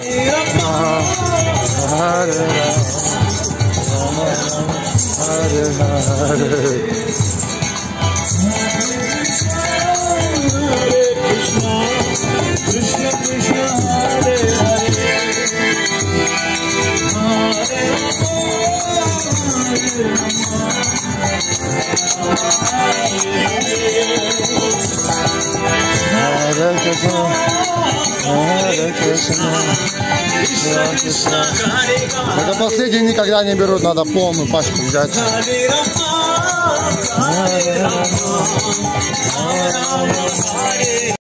Это последний никогда не берут, надо полную пачку взять.